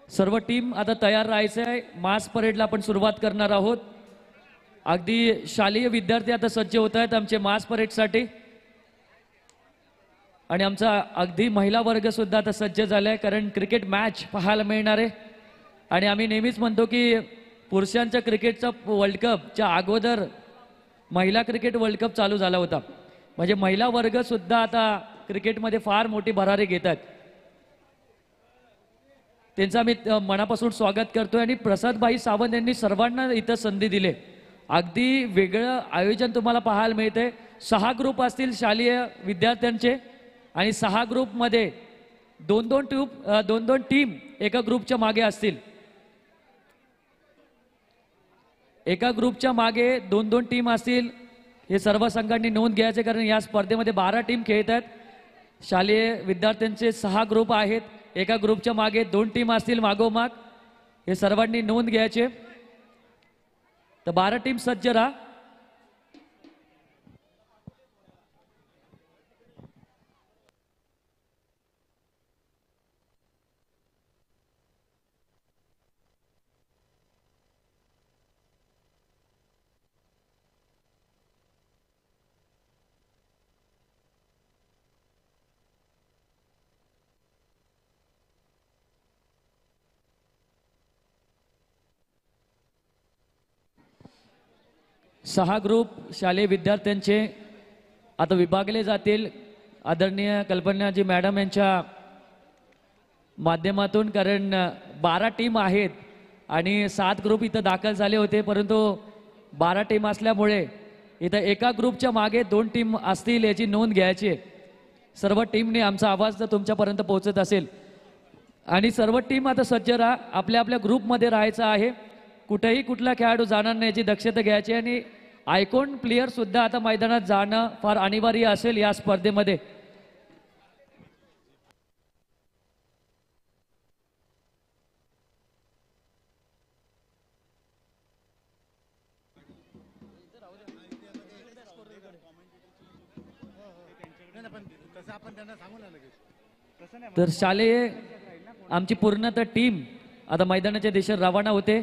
सर्व टीम आता तयार राहायचं आहे। मास परेडला आपण सुरुवात करणार आहोत। अगदी शालेय विद्यार्थी आता सज्ज होत आहेत आमचे मास परेडसाठी आणि आमचा अगदी महिला वर्ग सुद्धा आता सज्ज झालाय, कारण क्रिकेट मॅच पाहायला मिळणार आहे। आणि आम्ही नेहमीच म्हणतो की पुरुषांच्या क्रिकेटचा वर्ल्ड कपच्या अगोदर महिला क्रिकेट वर्ल्ड कप चालू झाला होता, म्हणजे महिला वर्ग सुद्धा आता क्रिकेटमध्ये फार मोठी भरारी घेतात। त्यांचा मी मनापासून स्वागत करतोय आणि प्रसादभाई सावंत यांनी सर्वांना इथं संधी दिली। अगदी वेगळं आयोजन तुम्हाला पाहायला मिळते। 6 ग्रुप असतील शालेय विद्यार्थ्यांचे आणि 6 ग्रुपमध्ये दोन टीम एका ग्रुपच्या मागे असतील। एका ग्रुपच्या मागे दोन टीम असतील। हे सर्व संघांनी नोंद घ्यायचे, कारण या स्पर्धेमध्ये 12 टीम खेळत आहेत। शालेय विद्यार्थ्यांचे 6 ग्रुप आहेत। एका ग्रुपच्या मागे 2 टीम असतील मागोमाग। हे सर्वांनी नोंद घ्यायचे। तर 12 टीम सज्ज राहा। सहा ग्रुप शालेय विद्यार्थ्यांचे आता विभागले जातील आदरणीय कल्पनाजी मॅडम यांच्या माध्यमातून, कारण 12 टीम आहेत आणि 7 ग्रुप इथं दाखल झाले होते, परंतु 12 टीम असल्यामुळे इथं एका ग्रुपच्या मागे 2 टीम असतील याची नोंद घ्यायची। सर्व टीमने आमचा आवाज जर तुमच्यापर्यंत पोहोचत असेल आणि सर्व टीम आता सज्ज राहा। आपल्या आपल्या ग्रुपमध्ये राहायचं आहे। कुठेही कुठला खेळाडू जाणार नाही याची दक्षता घ्यायची आणि आयकॉन प्लेयर सुद्धा आता मैदानात जाणं फार अनिवार्य असेल या स्पर्धेमध्ये। तर शालेय आमची पूर्णतः टीम आता मैदानाच्या दिशेने रवाना होते।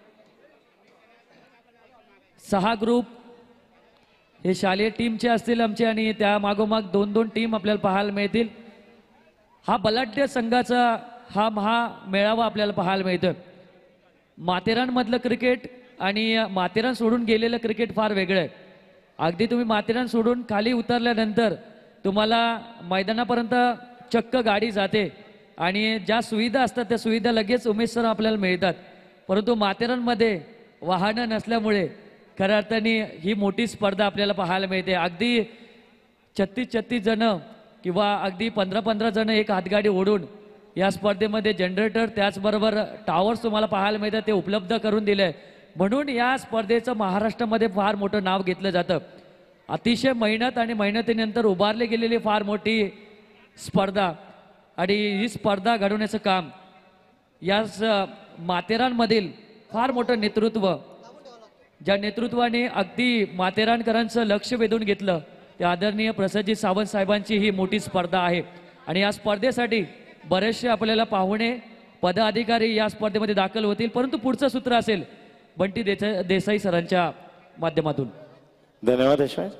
6 ग्रुप हे शालेय टीमचे असतील आमचे आणि त्या मागोमाग 2 टीम आपल्याला पाहायला मिळतील। हा बलाढ्य संघाचा हा महामेळावा आपल्याला पाहायला मिळतोय। माथेरानमधलं क्रिकेट आणि माथेरान सोडून गेलेलं क्रिकेट फार वेगळं आहे। अगदी तुम्ही माथेरान सोडून खाली उतरल्यानंतर तुम्हाला मैदानापर्यंत चक्क गाडी जाते आणि ज्या सुविधा असतात त्या सुविधा लगेच उमेदसर आपल्याला मिळतात, परंतु माथेरानमध्ये वाहनं नसल्यामुळे खऱ्या अर्थाने ही मोठी स्पर्धा आपल्याला पाहायला मिळते। अगदी 36 जण किंवा अगदी 15 जण एक हातगाडी ओढून या स्पर्धेमध्ये जनरेटर त्याचबरोबर टावर्स तुम्हाला पाहायला मिळतात, ते उपलब्ध करून दिले। म्हणून या स्पर्धेचं महाराष्ट्रामध्ये फार मोठं नाव घेतलं जातं। अतिशय मेहनत आणि मेहनतीनंतर उभारली गेलेली फार मोठी स्पर्धा आणि ही स्पर्धा घडवण्याचं काम या माथेरानमधील फार मोठं नेतृत्व, ज्या नेतृत्वाने अगदी माथेरानकरांचं लक्ष वेधून घेतलं, त्या आदरणीय प्रसादजी सावंत साहेबांची ही मोठी स्पर्धा आहे। आणि या स्पर्धेसाठी बरेचसे आपल्याला पाहुणे पदाधिकारी या स्पर्धेमध्ये दाखल होतील, परंतु पुढचं सूत्र असेल बंटी देसाई सरांच्या माध्यमातून। धन्यवाद यशवंत।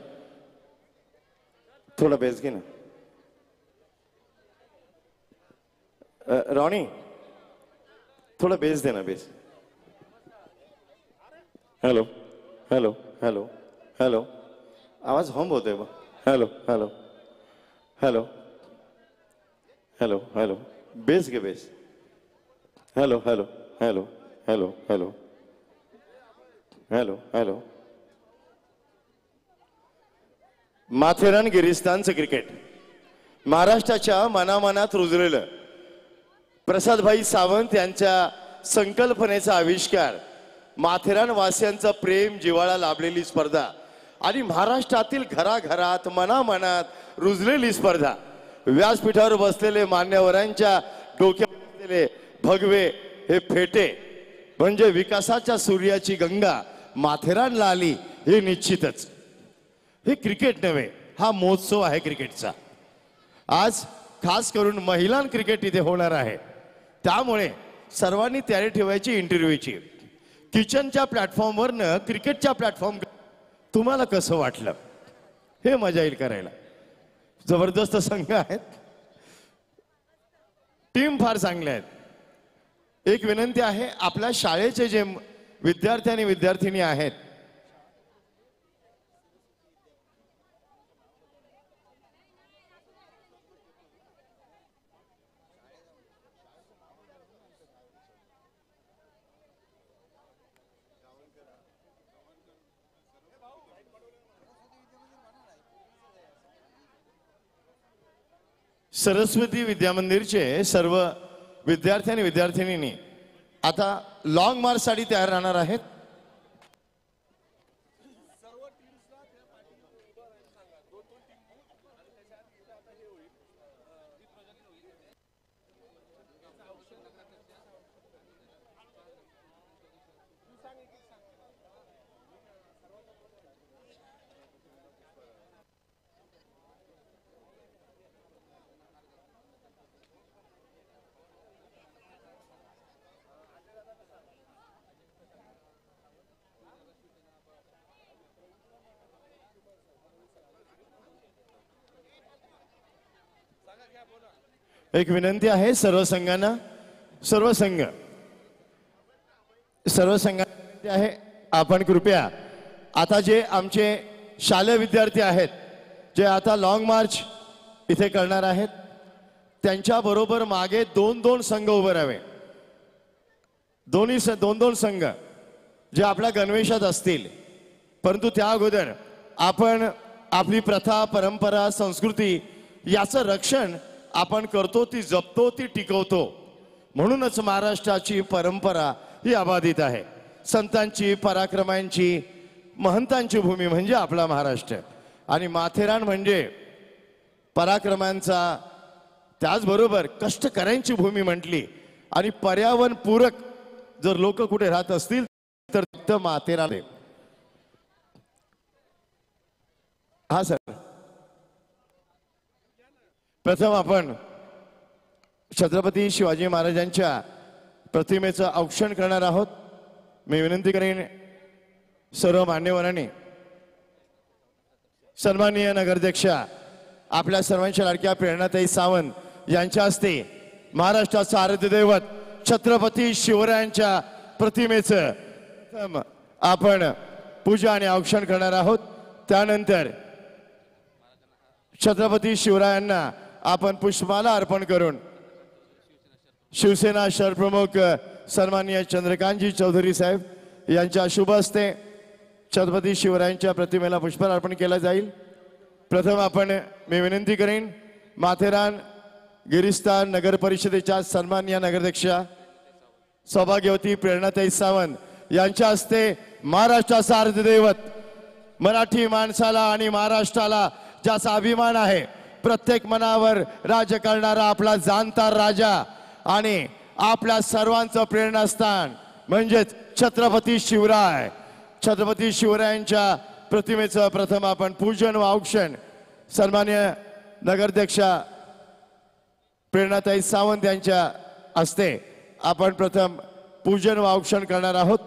थोड़ा बेस घे ना रॉनी, थोड़ा बेस देना bass. Hello hello hello hello, आवाज होम होतोय बा। Hello hello hello hello hello, bass घे bass. Hello hello hello hello hello hello hello. Matheran गिरिस्थानचं क्रिकेट महाराष्ट्राच्या मनामनात रुजलेलं प्रसादभाई सावंत यांच्या संकल्पनेचा आविष्कार, माथेरान वासियांचं प्रेम जिव्हाळा लाभलेली स्पर्धा आणि महाराष्ट्रातील घराघरात मनामनात रुजलेली स्पर्धा। व्यासपीठावर बसलेले मान्यवरांच्या डोक्यावर बसलेले भगवे हे फेटे म्हणजे विकासाच्या सूर्याची गंगा माथेरानला आली हे निश्चितच। हे क्रिकेट नव्हे, हा महोत्सव आहे क्रिकेटचा। आज खास करून महिला क्रिकेट इथे होणार आहे, त्यामुळे सर्वांनी तयारी ठेवायची इंटरव्ह्यूची. किचनच्या प्लॅटफॉर्मवरनं क्रिकेटच्या प्लॅटफॉर्म तुम्हाला कसं वाटलं हे मजा येईल करायला. जबरदस्त संघ आहेत, टीम फार चांगल्या आहेत. एक विनंती आहे, आपल्या शाळेचे जे विद्यार्थी आणि विद्यार्थिनी आहेत सरस्वती विद्या मंदिरचे सर्व विद्यार्थी आणि विद्यार्थिनींनी आता लॉंग मार्च साठी तयार राहणार आहेत. एक विनंती आहे सर्व संघांना, सर्व संघांना विनंती आहे, आपण कृपया आता जे आमचे शालेय विद्यार्थी आहेत जे आता लॉंग मार्च इथे करणार आहेत त्यांच्या बरोबर मागे दोन दोन संघ उभे राहावे. दोन दोन संघ जे आपल्या गणवेशात असतील, परंतु त्या अगोदर आपण आपली प्रथा, परंपरा, संस्कृती याचं रक्षण आपण करतो, ती जपतो, ती टिकवतो. म्हणूनच महाराष्ट्राची परंपरा ही अबाधित आहे. संतांची, पराक्रमांची, महंतांची भूमी म्हणजे आपला महाराष्ट्र. आणि माथेरान म्हणजे पराक्रमांचा, त्याचबरोबर कष्टकऱ्यांची भूमी म्हटली. आणि पर्यावरण पूरक जर लोक कुठे राहत असतील तर फक्त माथेरान आहे. हा सर, प्रथम आपण छत्रपती शिवाजी महाराजांच्या प्रतिमेचं औक्षण करणार आहोत. मी विनंती करेन सर्व मान्यवरांनी, सन्माननीय नगराध्यक्षा आपल्या सर्वांच्या लाडक्या प्रेरणाताई सावंत यांच्या हस्ते महाराष्ट्राचं आराध्य दैवत छत्रपती शिवरायांच्या प्रतिमेचं आपण पूजा आणि औक्षण करणार आहोत. त्यानंतर छत्रपती शिवरायांना आपण पुष्पमाला अर्पण करून शिवसेना शहर प्रमुख सन्माननीय चंद्रकांतजी चौधरी साहेब यांच्या शुभ हस्ते छत्रपती शिवरायांच्या प्रतिमेला पुष्पहार अर्पण केला जाईल. प्रथम मी विनंती करेन माथेरान गिरिस्थान नगर परिषदेच्या सन्माननीय नगराध्यक्षा सौभाग्यवती प्रेरणाताई सावंत यांच्या हस्ते महाराष्ट्राचा आराध्य दैवत, मराठी माणसाला आणि महाराष्ट्राला ज्याचा अभिमान आहे, प्रत्येक मनावर राज्य करणारा आपला जाणता राजा आणि आपल्या सर्वांचं प्रेरणास्थान म्हणजेच छत्रपती शिवराय. छत्रपती शिवरायांच्या प्रतिमेचं प्रथम आपण पूजन व औक्षण सन्मान्य नगराध्यक्षा प्रेरणाताई सावंत यांच्या हस्ते आपण प्रथम पूजन व औक्षण करणार आहोत.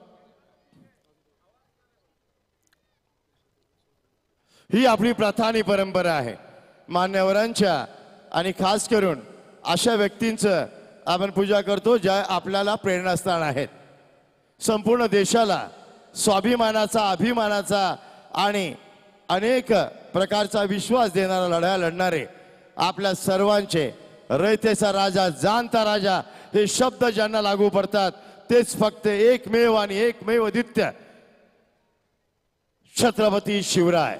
ही आपली प्रथा आणि परंपरा आहे. मान्यवरांच्या आणि खास करून अशा व्यक्तींचं आपण पूजा करतो ज्या आपल्याला प्रेरणास्थान आहेत. संपूर्ण देशाला स्वाभिमानाचा, अभिमानाचा आणि अनेक प्रकारचा विश्वास देणारा लढा लढणारे आपल्या सर्वांचे रयतेचा राजा, जाणता राजा हे शब्द ज्यांना लागू पडतात तेच फक्त एकमेव आणि एकमेव अद्वितीय छत्रपती शिवराय.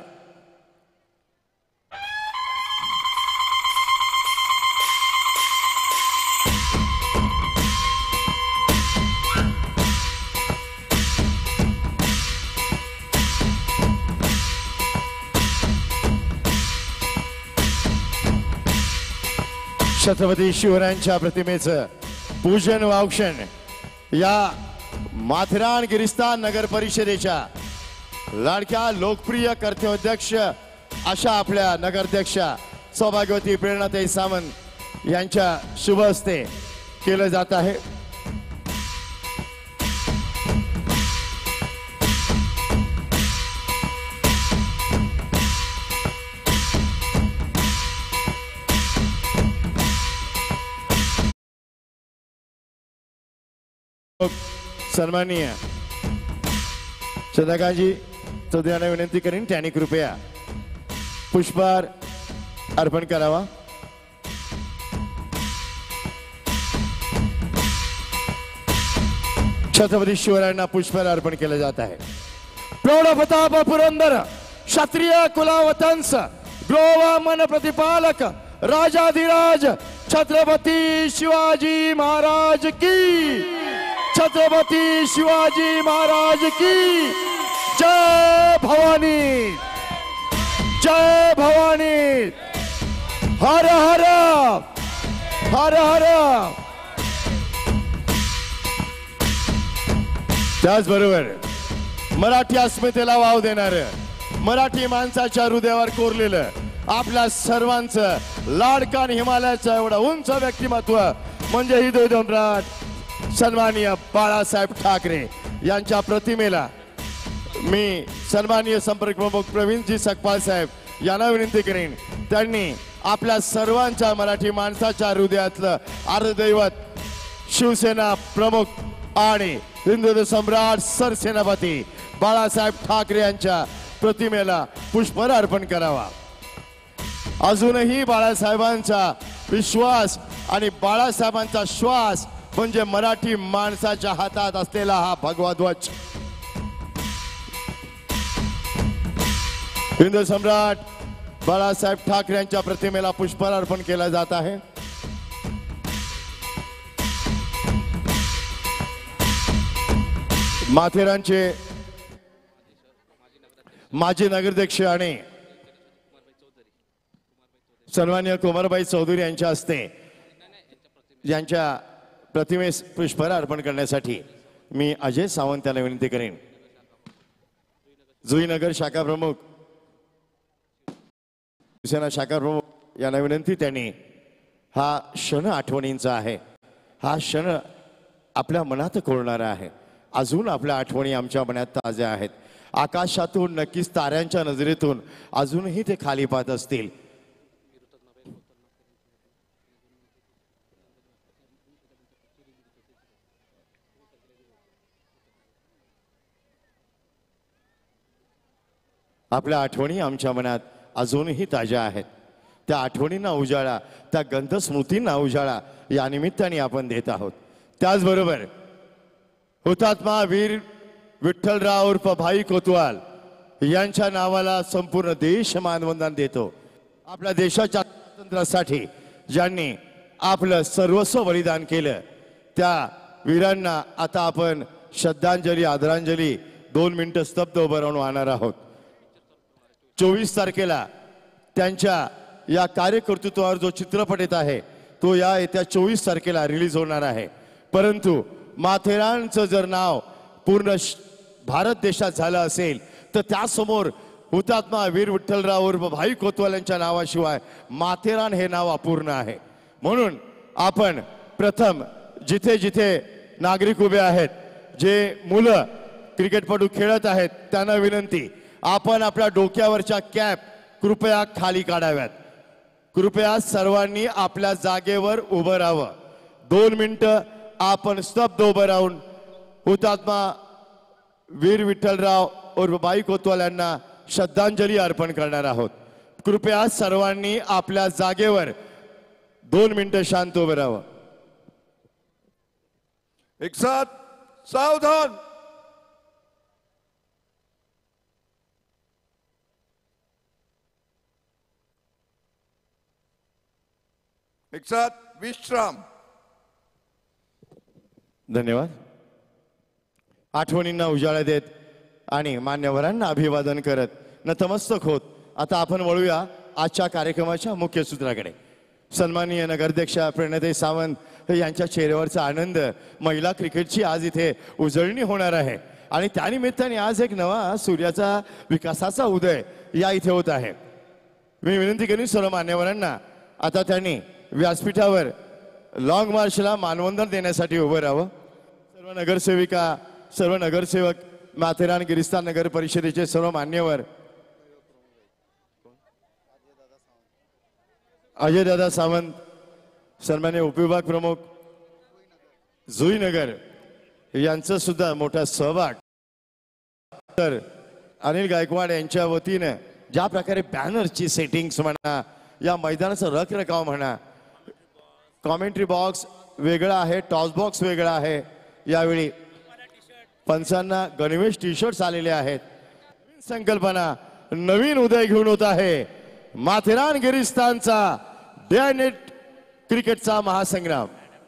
छत्रपती शिवरायांच्या प्रतिमेचं पूजन व औक्षण या माथेरान गिरिस्थान नगर परिषदेच्या लाडक्या लोकप्रिय कर्तव्याध्यक्ष अशा आपल्या नगराध्यक्षा सौभाग्यवती प्रेरणाताई सावंत यांच्या शुभ हस्ते केलं जात आहे. सन्माननीय चंद्रकांतजी चौधरी यांना विनंती करीन त्यांनी कृपया पुष्पहार अर्पण करावा. छत्रपती शिवरायांना पुष्पहार अर्पण केलं जात आहे. प्रौढ प्रताप पुरंदर क्षत्रिय कुलावतंस ग्रोवामन प्रतिपालक राजाधिराज छत्रपती शिवाजी महाराज की, छत्रपती शिवाजी महाराज की जय भवानी, जय भवानी. हर हर हर हर. त्याचबरोबर मराठी अस्मितेला वाव देणार, मराठी माणसाच्या हृदयावर कोरलेलं आपल्या सर्वांचं लाडका आणि हिमालयाचं एवढं उंच व्यक्तिमत्व म्हणजे हिंदू सम्राट सन्माननीय बाळासाहेब ठाकरे यांच्या प्रतिमेला मी सन्माननीय संपर्क प्रमुख प्रवीणजी सकपाल साहेब यांना विनंती करेन त्यांनी आपल्या सर्वांच्या मराठी माणसाच्या हृदयातलं अर्धदैवत शिवसेना प्रमुख आणि हिंदू सम्राट सरसेनापती बाळासाहेब ठाकरे यांच्या प्रतिमेला पुष्पहार अर्पण करावा. अजूनही बाळासाहेबांचा विश्वास आणि बाळासाहेबांचा श्वास म्हणजे मराठी माणसाच्या हातात असलेला हा भगवा ध्वज. हिंदू सम्राट बाळासाहेब ठाकरे यांच्या प्रतिमेला पुष्पहार अर्पण केला जात आहे. माथेरानचे माजी नगराध्यक्ष आणि सन्माननीय कुमारबाई चौधरी यांच्या हस्ते यांच्या प्रतिमेस पुष्पहार अर्पण करण्यासाठी मी अजय सावंत यांना विनंती करेन. जुईनगर शाखा प्रमुख शिवसेना शाखा प्रमुख यांना विनंती त्यांनी हा क्षण आठवणींचा आहे, हा क्षण आपल्या मनात कोरणारा आहे. अजून आपल्या आठवणी आमच्या मनात ताज्या आहेत. आकाशातून नक्कीच ताऱ्यांच्या नजरेतून अजूनही ते खाली पाहत असतील. आपल्या आठवणी आमच्या मनात अजूनही ताज्या आहेत. त्या आठवणींना उजाळा, त्या गंध स्मृतींना उजाळा या निमित्ताने आपण देत आहोत. त्याचबरोबर हुतात्मा वीर विठ्ठलराव उर्फ भाई कोतवाल यांच्या नावाला संपूर्ण देश मानवंदन देतो. आपल्या देशाच्या स्वातंत्र्यासाठी ज्यांनी आपलं सर्वस्व बलिदान केलं त्या वीरांना आता आपण श्रद्धांजली आदरांजली 2 मिनिटं स्तब्ध उभं राहून वाहणार आहोत. 24 तारखेला त्यांच्या या कार्यकर्तृत्वावर जो चित्रपट येत आहे तो या येत्या 24 तारखेला रिलीज होणार आहे. परंतु माथेरानचं जर नाव पूर्ण भारत देशात झालं असेल तर त्यासमोर हुतात्मा वीर विठ्ठलराव उर्फ भाई कोतवाल यांच्या नावाशिवाय माथेरान हे नाव अपूर्ण आहे. म्हणून आपण प्रथम जिथे जिथे नागरिक उभे आहेत, जे मुलं क्रिकेटपटू खेळत आहेत त्यांना विनंती, आपण आपल्या डोक्यावरच्या कॅप कृपया खाली काढाव्यात. कृपया सर्वांनी आपल्या जागेवर उभं राहावं. 2 मिनिटं आपण स्तब्ध उभं राहून हुतात्मा वीर विठ्ठलराव उर्फ भाई कोतवाल यांना श्रद्धांजली अर्पण करणार आहोत. कृपया सर्वांनी आपल्या जागेवर 2 मिनिटं शांत उभं राहावं. एक साथ सावधान. एक साथ विश्राम. धन्यवाद. आठवणींना उजाळा देत आणि मान्यवरांना अभिवादन करत नतमस्तक होत आता आपण वळूया आजच्या कार्यक्रमाच्या मुख्य सूत्राकडे. सन्माननीय नगराध्यक्षा प्रणताई सावंत यांच्या चेहऱ्यावरचा आनंद, महिला क्रिकेटची आज इथे उजळणी होणार आहे आणि त्यानिमित्ताने आज एक नवा सूर्याचा विकासाचा उदय या इथे होत आहे. मी विनंती करीन सर्व मान्यवरांना आता त्यांनी व्यासपीठावर लॉंग मार्चला मानवंदन देण्यासाठी उभं राहावं. सर्व नगरसेविका, सर्व नगरसेवक, माथेरान गिरिस्तान नगर परिषदेचे सर्व मान्यवर, अजयदादा सावंत सन्मान्य उपविभाग प्रमुख जुईनगर यांचं सुद्धा मोठा सहभाग. तर अनिल गायकवाड यांच्या वतीने ज्या प्रकारे बॅनरची सेटिंग्स म्हणा, या मैदानाचं रखरखाव म्हणा, कॉमेंट्री बॉक्स वेगळा आहे, टॉस बॉक्स वेगळा आहे. यावेळी पंचांना गणवेश टी शर्ट्स आलेले आहेत. नवीन संकल्पना, नवीन उदय घेऊन होत आहे माथेरान गिरिस्तानचा डे अँड नाईट क्रिकेटचा महासंग्राम.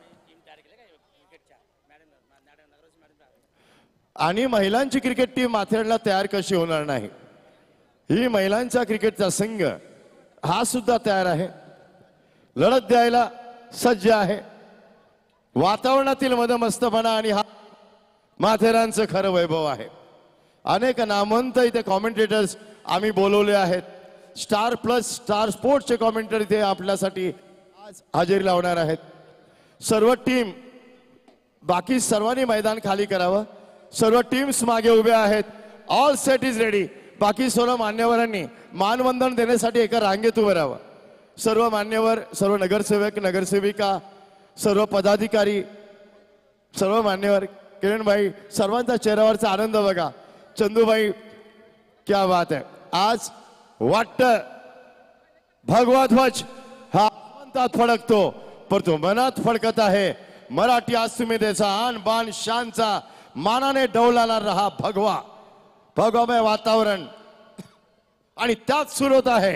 आणि महिलांची क्रिकेट टीम माथेरानला तयार कशी होणार नाही. ही महिलांचा क्रिकेटचा संघ हा सुद्धा तयार आहे, लढत द्यायला सज्ज आहे. वातावरणातील मदमस्तपणा आणि हा माथेरानचं खरं वैभव आहे. अनेक नामवंत इथे कॉमेंटेटर्स आम्ही बोलवले आहेत. स्टार प्लस स्टार स्पोर्ट्सचे कॉमेंटर इथे आपल्यासाठी आज हजेरी लावणार आहेत. सर्व टीम, बाकी सर्वांनी मैदान खाली करावं. सर्व टीम्स मागे उभे आहेत. All set is ready. बाकी सर्व मान्यवरांनी मानवंदन देण्यासाठी एका रांगेत उभं राहावं. सर्व मान्यवर, सर्व नगरसेवक, नगरसेविका, सर्व पदाधिकारी, सर्व मान्यवर, किरणभाई, सर्वांचा चेहऱ्यावरचा आनंद बघा. चंदूभाई, क्या बात आहे. आज वाटतं भगवा ध्वज हा आसमानात फडकतो, पण तो मनात फडकत आहे. मराठी अस्मितेचा आन बान शानचा मानाने डौलाणार रहा भगवा. भगवामय वातावरण आणि त्यात सुरू होत आहे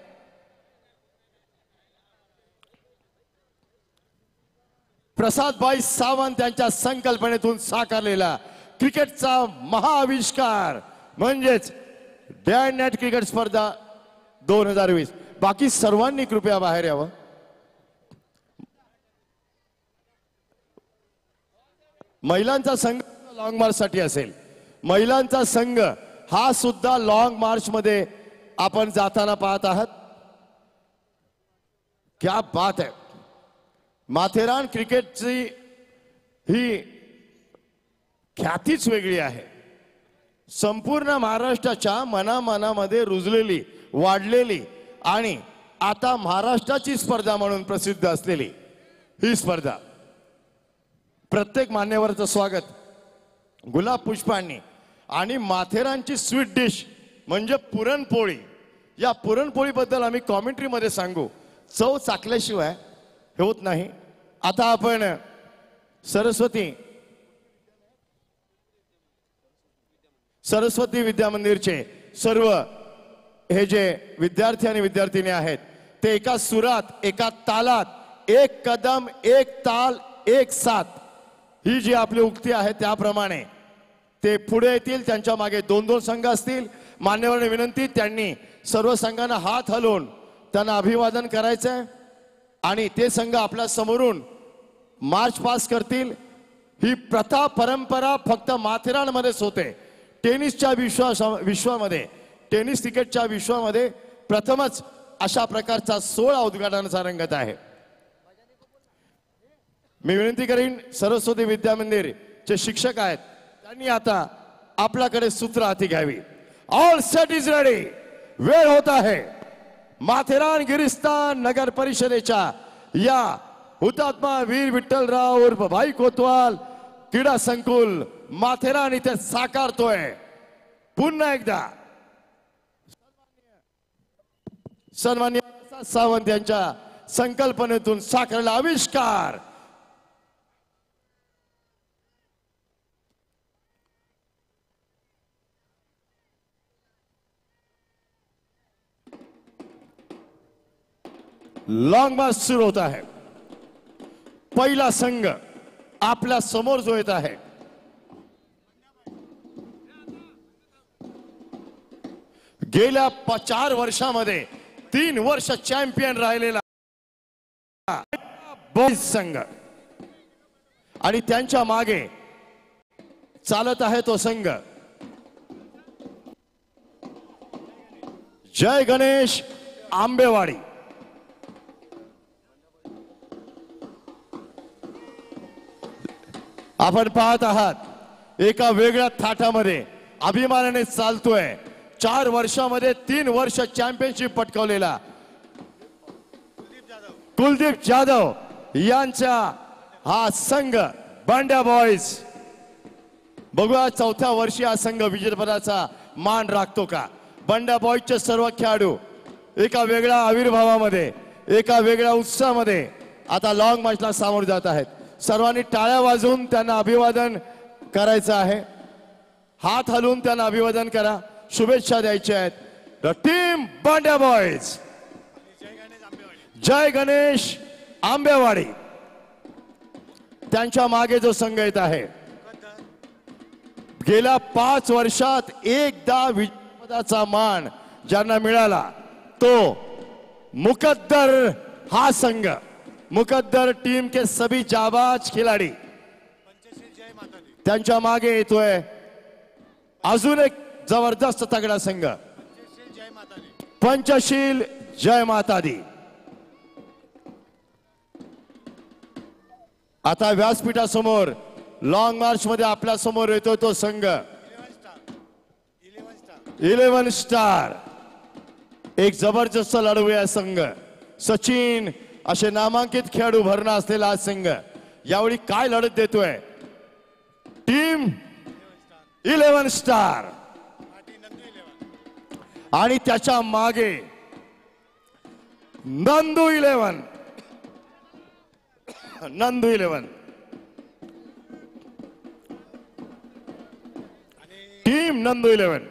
प्रसादभाई सावंत यांच्या संकल्पनेतून साकारलेला क्रिकेटचा महाआविष्कार म्हणजेच डे अँड नाईट क्रिकेट स्पर्धा 2020. बाकी सर्वांनी कृपया बाहेर यावं. महिलांचा संघ लॉंग मार्च साठी असेल. महिलांचा संघ हा सुद्धा लॉंग मार्च मध्ये आपण जाताना पाहत आहात. क्या बात आहे. माथेरान क्रिकेटची ही ख्यातीच वेगळी आहे. संपूर्ण महाराष्ट्राच्या मनामनामध्ये रुजलेली, वाढलेली आणि आता महाराष्ट्राची स्पर्धा म्हणून प्रसिद्ध असलेली ही स्पर्धा. प्रत्येक मान्यवराचं स्वागत गुलाब पुष्पांनी. आणि माथेरानची स्वीट डिश म्हणजे पुरणपोळी. या पुरणपोळीबद्दल आम्ही कॉमेंट्रीमध्ये सांगू. चव चाकल्याशिवाय हे होत नाही. आता आपण सरस्वती विद्या मंदिरचे सर्व हे जे विद्यार्थी आणि विद्यार्थिनी आहेत ते एका सुरात, एका तालात, एक कदम एक ताल एक साथ, ही जी आपली उक्ती आहे त्याप्रमाणे ते पुढे येतील. त्यांच्या मागे 2-2 संघ असतील. मान्यवरांनी विनंती, त्यांनी सर्व संघांना हात हलवून त्यांना अभिवादन करायचंय आणि ते संघ आपल्या समोरून मार्च पास करतील. ही प्रथा परंपरा फक्त माथेरानमध्येच होते. टेनिसच्या विश्वामध्ये, टेनिस क्रिकेटच्या विश्वामध्ये प्रथमच अशा प्रकारचा 16 उद्घाटनाचा रंगत आहे. मी विनंती करीन, सरस्वती विद्या मंदिर चे शिक्षक आहेत त्यांनी आता आपल्याकडे सूत्र हाती घ्यावी. All set is ready. वेळ होत आहे. माथेरान गिरिस्तान नगर परिषदेच्या या हुतात्मा वीर विठ्ठलराव उर्फ भाई कोतवाल क्रीडा संकुल माथेरान इथे साकारतोय. पुन्हा एकदा सन्माननीय सावंत यांच्या संकल्पनेतून साकारलेला आविष्कार. लॉंग मार्च सुरू होत आहे. पहिला संघ आपल्या समोर जो येत आहे गेल्या 4 वर्षामध्ये 3 वर्ष चॅम्पियन राहिलेला बॉईज संघ आणि त्यांच्या मागे चालत आहे तो संघ जय गणेश आंबेवाडी. आपण पाहत आहात एका वेगळ्या थाटामध्ये अभिमानाने चालतोय. 4 वर्षामध्ये 3 वर्ष चॅम्पियनशिप पटकावलेला कुलदीप जाधव यांचा हा संघ बांड्या बॉयज बघूया चौथ्या वर्षी हा संघ विजेतेपदाचा मान राखतो का. बंड्या बॉयजचे सर्व खेळाडू एका वेगळ्या आविर्भावामध्ये, एका वेगळ्या उत्साहामध्ये आता लॉंग मार्चला सामोरे जात आहेत. सर्वांनी टाळ्या वाजवून त्यांना अभिवादन करायचं आहे. हात हलवून त्यांना अभिवादन करा, शुभेच्छा द्यायच्या आहेत. The team Bandya boys. जय गणेश आंबेवाडी. त्यांच्या मागे जो संघ येत आहे, गेल्या 5 वर्षात एकदा विजेतेपदाचा मान ज्यांना मिळाला तो मुकद्दर हा संघ. मुकद्दर टीम के सभी जाबाज खिलाडी. त्यांच्या मागे येतोय अजून एक जबरदस्त तगडा संघ, पंचशील जय माता दी. आता व्यासपीठासमोर लॉंग मार्च मध्ये आपल्या समोर येतो तो संघ 11 स्टार. एक जबरदस्त लढवू या संघ. सचिन असे नामांकित खेळाडू भरणा असलेला हा संघ यावेळी काय लढत देतोय. टीम 11 स्टार आणि त्याच्या मागे नंदू 11. नंदू 11 टीम नंदू 11.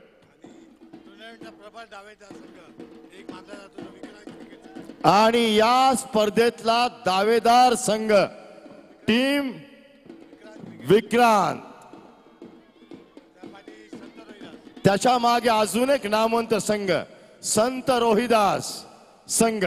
आणि या स्पर्धेतला दावेदार संघ टीम विक्रांत. त्याच्या मागे अजून एक नामवंत संघ संत रोहिदास संघ.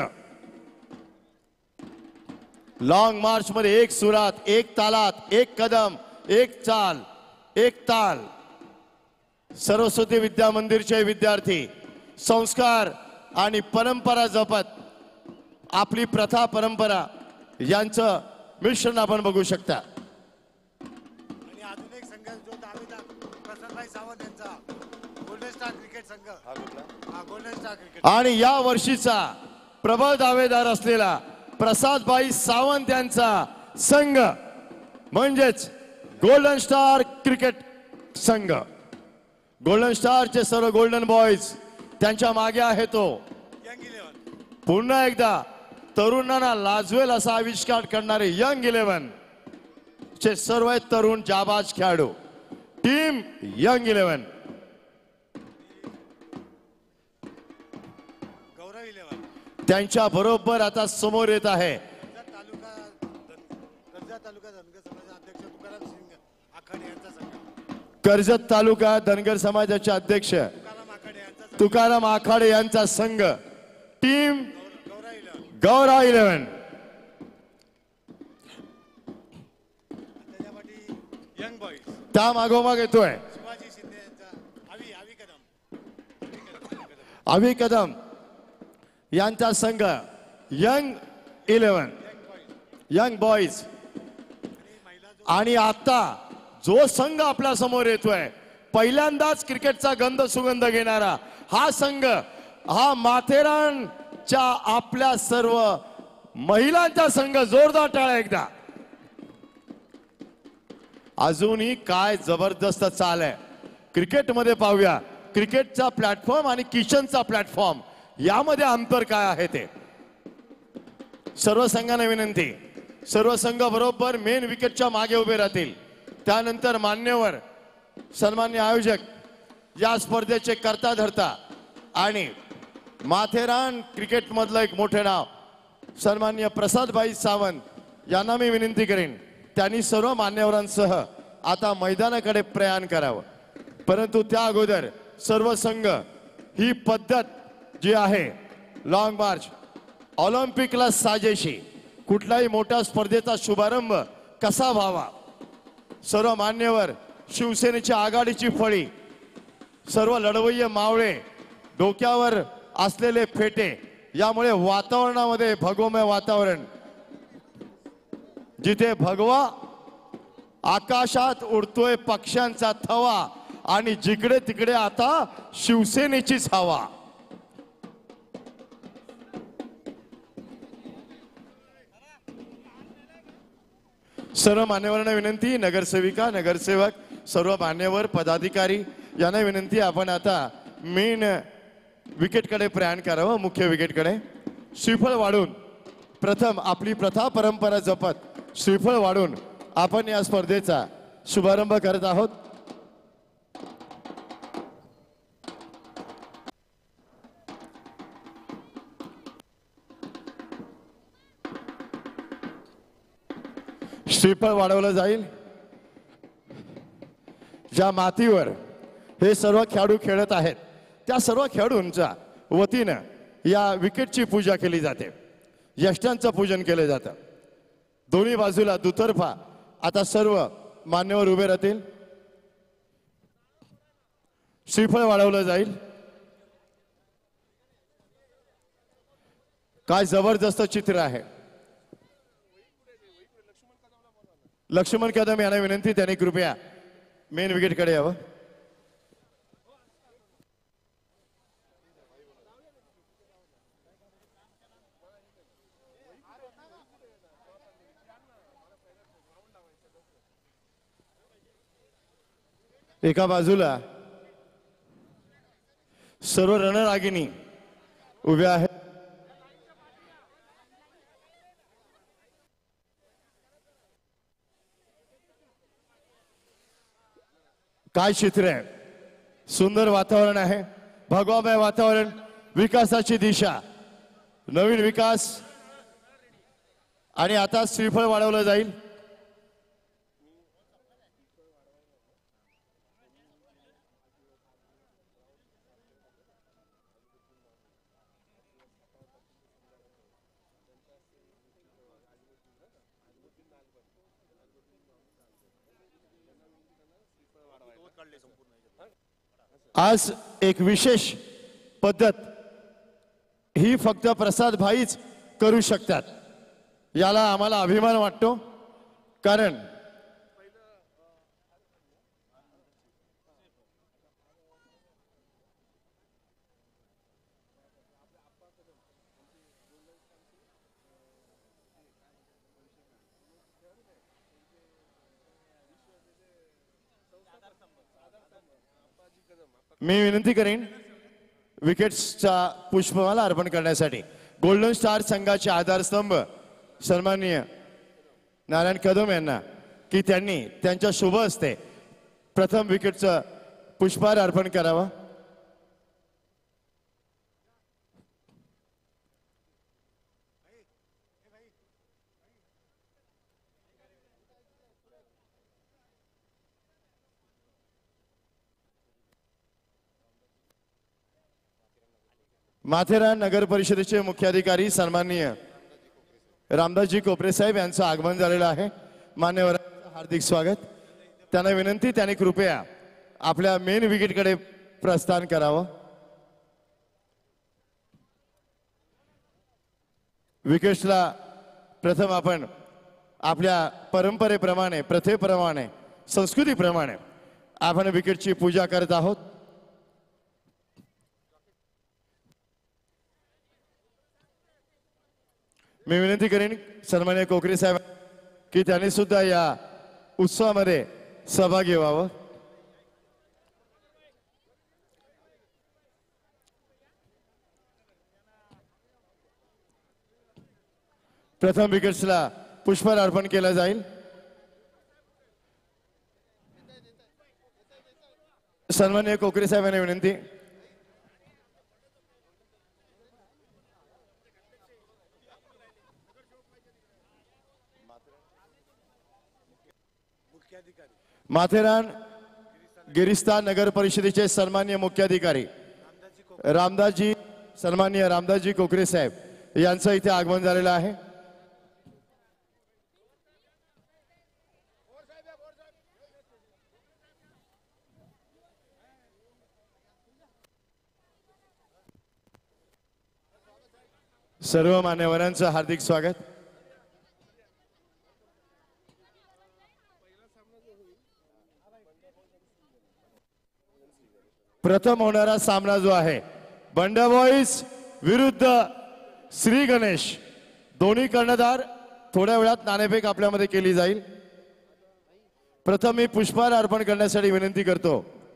लॉंग मार्च मध्ये एक सुरात, एक तालात, एक कदम, एक चाल, एक ताल. सरस्वती विद्या मंदिरचे विद्यार्थी संस्कार आणि परंपरा जपत आपली प्रथा परंपरा यांचं मिश्रण आपण बघू शकता. आणि अजून एक संघ जो दावेदार प्रसादभाई सावंत यांचा गोल्डन स्टार क्रिकेट संघ. हा गोल्डन स्टार क्रिकेट. आणि या वर्षीचा प्रबळ दावेदार असलेला प्रसादभाई सावंत यांचा संघ म्हणजेच गोल्डन स्टार क्रिकेट संघ. गोल्डन स्टारचे सर्व गोल्डन बॉयज त्यांच्या मागे आहे तो यंग 11. पुन्हा एकदा तरुणांना लाजवेल असा आविष्कार करणारे यंग 11 चे सर्व तरुण जाबाज खेळाडू टीम यंग 11. गौरव 11. त्यांच्या बरोबर आता समोर येत आहे कर्जत तालुका धनगर समाजाचे अध्यक्ष तुकाराम सिंग आखाडे यांचा संघ. कर्जत तालुका धनगर समाजाचे अध्यक्ष तुकाराम आखाडे यांचा संघ. तुकाराम आखाडे यांचा संघ टीम गौरव 11. गौरा 11. त्याच्या पाठी यंग बॉईज त्या मागोमाग येतोय शिवाजी शिंदे यांचा आवी कदम. अभि कदम यांचा संघ यंग 11 यंग बॉईज. आणि आता जो संघ आपल्या समोर येतोय पहिल्यांदाच क्रिकेटचा गंध सुगंध घेणारा हा संघ, हा माथेरानच्या आपल्या सर्व महिलांचा संघ. जोरदार टाळ्या एकदा. अजूनही काय जबरदस्त चाल आहे क्रिकेटमध्ये. पाहूया क्रिकेटचा प्लॅटफॉर्म आणि किचनचा प्लॅटफॉर्म यामध्ये अंतर काय आहे ते. सर्व संघांना विनंती, सर्व संघ बरोबर मेन विकेटच्या मागे उभे राहतील. त्यानंतर मान्यवर सन्मान्य आयोजक या स्पर्धेचे करता धरता आणि माथेरान क्रिकेट मधलं एक मोठे नाव सन्मान्य प्रसादभाई सावंत यांना मी विनंती करेन त्यांनी सर्व मान्यवरांसह आता मैदानाकडे प्रयाण करावं. परंतु त्या अगोदर सर्व संघ ही पद्धत जी आहे लॉंग मार्च ऑलिम्पिकला साजेशी कुठल्याही मोठ्या स्पर्धेचा शुभारंभ कसा व्हावा. सर्व मान्यवर शिवसेनेची आघाडीची फळी, सर्व लढवय्ये मावळे, डोक्यावर असलेले फेटे यामुळे वातावरणामध्ये भगवमय वातावरण. जिथे भगवा आकाशात उडतोय पक्ष्यांचा थवा आणि जिकडे तिकडे आता शिवसेनेचीच हवा. सर्व मान्यवरांना विनंती, नगरसेविका नगरसेवक सर्व मान्यवर पदाधिकारी यांना विनंती, आपण आता मेन विकेटकडे प्रयाण करावं, मुख्य विकेटकडे. श्रीफळ वाढून प्रथम आपली प्रथा परंपरा जपत श्रीफळ वाढून आपण या स्पर्धेचा शुभारंभ करत आहोत. श्रीफळ वाढवलं जाईल. ज्या मातीवर हे सर्व खेळाडू खेळत आहेत त्या सर्व खेळाडूंच्या वतीनं या विकेटची पूजा केली जाते. यष्टांचं पूजन केलं जातं. दोन्ही बाजूला दुतर्फा आता सर्व मान्यवर उभे राहतील. श्रीफळ वाढवलं जाईल. काय जबरदस्त चित्र आहे. लक्ष्मण कदम यांना विनंती, त्यांनी कृपया मेन विकेटकडे यावं. एका बाजूला सर्व रणरागिणी उभ्या आहेत. काय चित्र आहे. सुंदर वातावरण आहे, भगवामय वातावरण, विकासाची दिशा, नवीन विकास. आणि आता श्रीफळ वाढवलं जाईल. आज एक विशेष पद्धत ही फक्त प्रसाद भाईच करू शकतात. याला आम्हाला अभिमान वाटतो. कारण मी विनंती करेन विकेट्सचा पुष्पमाला अर्पण करण्यासाठी गोल्डन स्टार संघाचे आधारस्तंभ सन्माननीय नारायण कदम यांना, की त्यांनी त्यांच्या शुभ हस्ते प्रथम विकेटचं पुष्पहार अर्पण करावं. माथेरान नगर परिषदेचे मुख्याधिकारी सन्माननीय रामदासजी कोपरे साहेब यांचं आगमन झालेलं आहे. मान्यवरांचं हार्दिक स्वागत. त्यांना विनंती, त्यांनी कृपया आपल्या मेन विकेटकडे प्रस्थान करावं. विकेट्सला प्रथम आपण आपल्या परंपरेप्रमाणे, प्रथेप्रमाणे, संस्कृतीप्रमाणे आपण विकेटची पूजा करत आहोत. मी विनंती करेन सन्माननीय कोकरे साहेब की त्यांनी सुद्धा या उत्सवामध्ये सहभागी व्हावं. प्रथम विकेट्सला पुष्पहार अर्पण केलं जाईल. सन्माननीय कोकरे साहेबांना विनंती. माथेरान गिरिस्तान नगर परिषदेचे सन्माननीय मुख्याधिकारी रामदासजी, सन्माननीय रामदासजी कोकरे साहेब यांचं इथे आगमन झालेलं आहे. सर्व मान्यवरांचं हार्दिक स्वागत. प्रथम होणारा सामना जो आहे बंड बॉईज विरुद्ध श्री गणेश, दोन्ही कर्णधार. थोड्या वेळात नाणेफेक आपल्यामध्ये केली जाईल. प्रथम मी पुष्पहार अर्पण करण्यासाठी विनंती करतो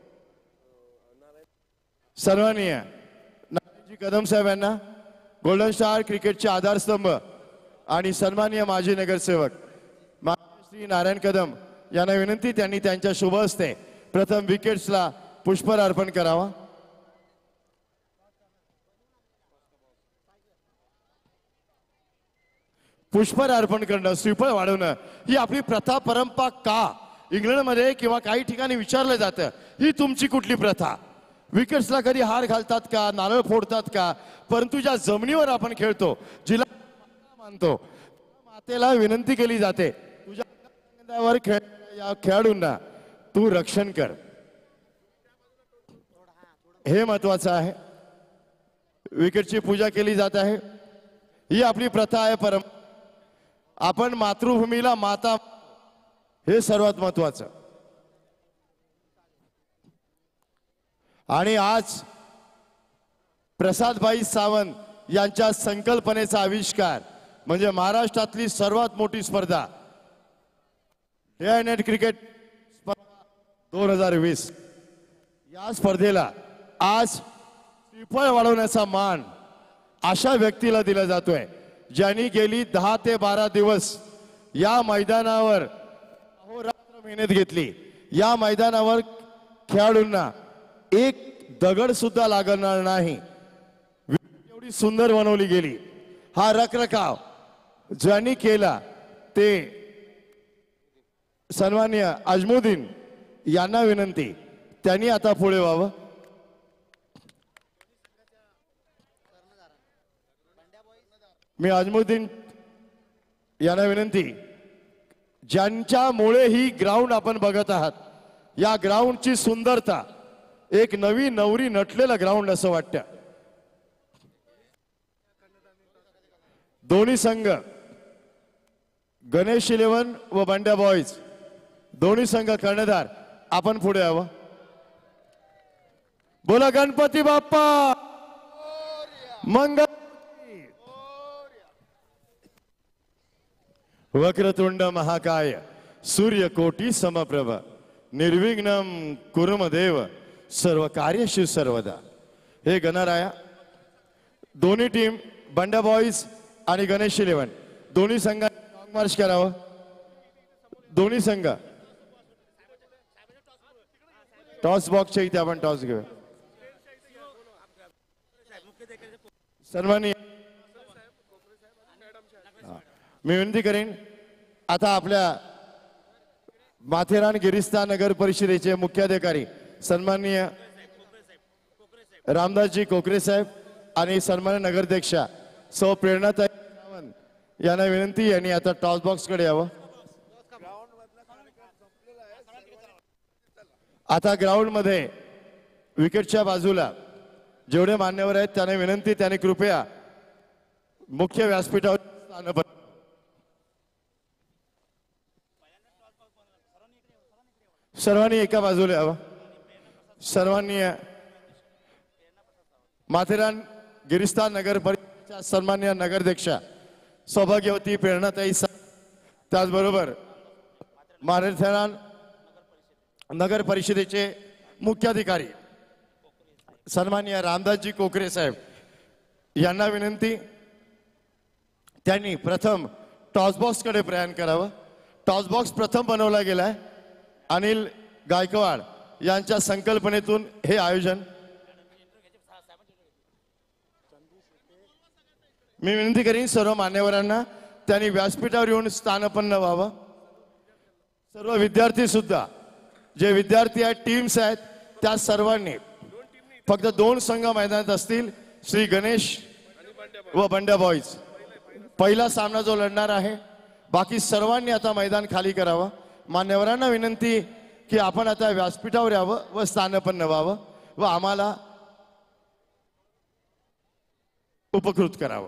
सन्माननीय नारायणजी कदम साहेब यांना, गोल्डन स्टार क्रिकेटचे आधारस्तंभ आणि सन्माननीय माजी नगरसेवक श्री नारायण कदम यांना विनंती, त्यांनी त्यांच्या शुभ हस्ते प्रथम विकेट्सला पुष्पहार अर्पण करावा. पुष्पहार अर्पण करणं, श्रीफळ वाढवणं ही आपली प्रथा परंपरा का? इंग्लंडमध्ये किंवा काही ठिकाणी विचारलं जातं, ही तुमची कुठली प्रथा? विकेट्सला कधी हार घालतात का, नारळ फोडतात का? परंतु ज्या जमिनीवर आपण खेळतो, जिला मानतो, मातेला विनंती केली जाते, तुझ्या या खेळाडूंना तू रक्षण कर. हे महत्वाचं आहे. विकेटची पूजा केली जात आहे, ही आपली प्रथा आहे, परंपरा. आपण मातृभूमीला माता, हे सर्वात महत्वाचं. आणि आज प्रसादभाई सावंत यांच्या संकल्पनेचा आविष्कार म्हणजे महाराष्ट्रातली सर्वात मोठी स्पर्धा डे अँड नाईट क्रिकेट स्पर्धा 2020. या स्पर्धेला आज श्रीफळ वाढवण्याचा मान अशा व्यक्तीला दिला जातोय ज्यांनी गेली 10 ते 12 दिवस या मैदानावर अहोरात्र मेहनत घेतली. या मैदानावर खेळाडूंना एक दगड सुद्धा लागणार नाही, एवढी सुंदर बनवली गेली. हा रखरखाव ज्यांनी केला ते सन्माननीय अजमुद्दीन यांना विनंती, त्यांनी आता पुढे व्हावं. मी अजमुद्दीन यांना विनंती, ज्यांच्यामुळे ही ग्राउंड आपण बघत आहात, या ग्राउंडची सुंदरता एक नवी नवरी नटलेला ग्राउंड असं वाटतं. दोन्ही संघ गणेश 11 व बंड्या बॉईज दोन्ही संघ कर्णधार आपण पुढे यावं. बोला गणपती बाप्पा मंगल. वक्रतुंड महाकाय सूर्यकोटी समप्रभ निर्विघ्नम कुरुम देव सर्व कार्येषु सर्वदा. हे गणराया, दोन्ही टीम बंडा बॉईज आणि गणेश 11 दोन्ही संघांनी लॉंग मार्च करावं. दोन्ही संघ टॉस बॉक्सच्या इथे आपण टॉस घेऊ. सन्माननीय मी विनंती करेन, आता आपल्या माथेरान गिरिस्ता नगर परिषदेचे मुख्याधिकारी सन्माननीय रामदासजी कोकरे साहेब आणि सन्मान्य नगराध्यक्षा सौ प्रेरणाताई सावंत यांना विनंती, यांनी आता टॉस बॉक्स कडे यावं. आता ग्राउंड मध्ये विकेटच्या बाजूला जेवढे मान्यवर आहेत त्यांना विनंती, त्यांनी कृपया मुख्य व्यासपीठावर स्थान पत्करावं. सर्वांनी एका बाजूला यावं. सर्वांनी माथेरान गिरिस्ता नगर परिषदेच्या सन्माननीय नगराध्यक्षा सौभाग्यवती प्रेरणाताई, त्याचबरोबर माथेरान नगर परिषदेचे मुख्याधिकारी सन्माननीय रामदासजी कोकरे साहेब यांना विनंती, त्यांनी प्रथम टॉस बॉक्स कडे प्रयाण करावं. टॉस बॉक्स प्रथम बनवला गेलाय. अनिल गायकवाड यांच्या संकल्पनेतून हे आयोजन. मी विनंती करीन सर्व मान्यवरांना, त्यांनी व्यासपीठावर येऊन स्थानपन्न व्हावं. सर्व विद्यार्थी सुद्धा, जे विद्यार्थी आहेत, टीम्स आहेत, त्या सर्वांनी, फक्त 2 संघ मैदानात असतील, श्री गणेश व बंड्या बॉईज. पहिला सामना जो लढणार आहे, बाकी सर्वांनी आता मैदान खाली करावं. मान्यवरांना विनंती की आपण आता व्यासपीठावर यावं व स्थानपन्न व्हावं व आम्हाला उपकृत करावं.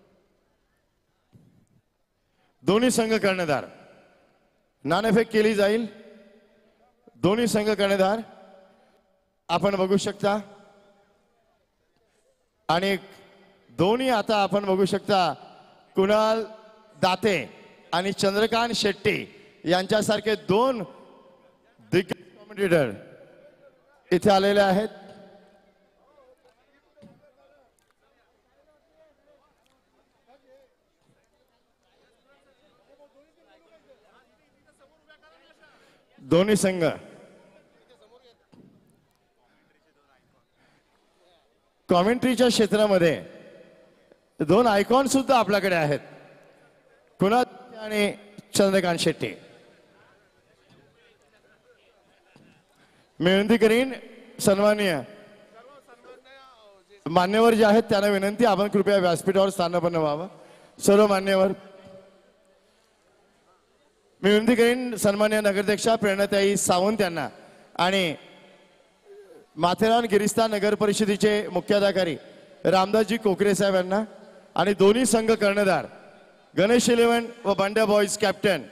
दोन्ही संघ कर्णधार, नाणेफेक केली जाईल. दोन्ही संघ कर्णधार आपण बघू शकता. आणि दोन्ही आता आपण बघू शकता, कुणाल दाते आणि चंद्रकांत शेट्टी यांच्यासारखे 2 दिग्गज कॉमेंटेटर इथे आलेले आहेत. दोन्ही संघ कॉमेंट्रीच्या क्षेत्रामध्ये दोन आयकॉन सुद्धा आपल्याकडे आहेत, कुणाल आणि चंद्रकांत शेट्टी. मी विनंती करीन सन्माननीय मान्यवर जे आहेत त्यांना विनंती, आपण कृपया व्यासपीठावर स्थानापन्न व्हावं. सर्व मान्यवर मी विनंती करीन सन्माननीय नगराध्यक्षा प्रेरणाताई सावंत यांना आणि माथेरान गिरिस्तान नगर परिषदेचे मुख्याधिकारी रामदासजी कोकरे साहेब यांना आणि दोन्ही संघ कर्णधार गणेश 11 व बांड्या बॉयज कॅप्टन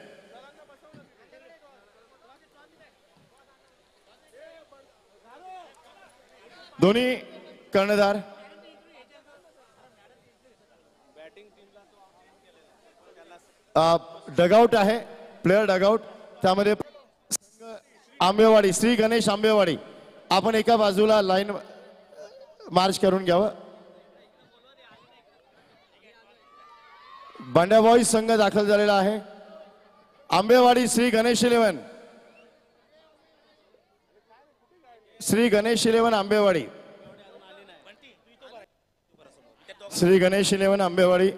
दोन्ही कर्णधार डगआउट आहे, प्लेयर डगआउट, त्यामध्ये आंबेवाडी श्री गणेश आंबेवाडी आपण एका बाजूला लाईन मार्च करून घ्यावं. बांड्या बॉईज संघ दाखल झालेला आहे. आंबेवाडी श्री गणेश 11 श्री गणेश 11 आंबेवाडी श्री गणेश 11 आंबेवाडी